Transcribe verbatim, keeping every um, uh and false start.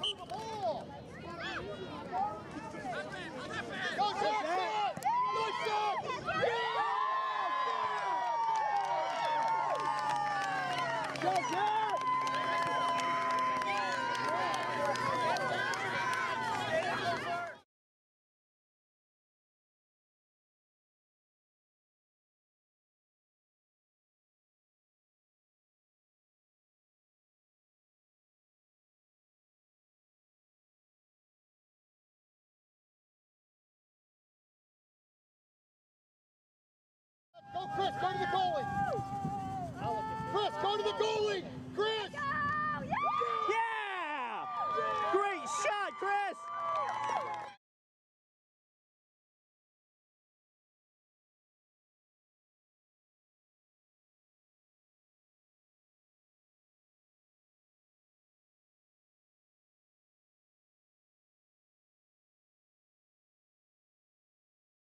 the ball! Go, Jack! Good shot! Go, Jack! Go, Chris, go to the goalie! Chris, go to the goalie! Chris!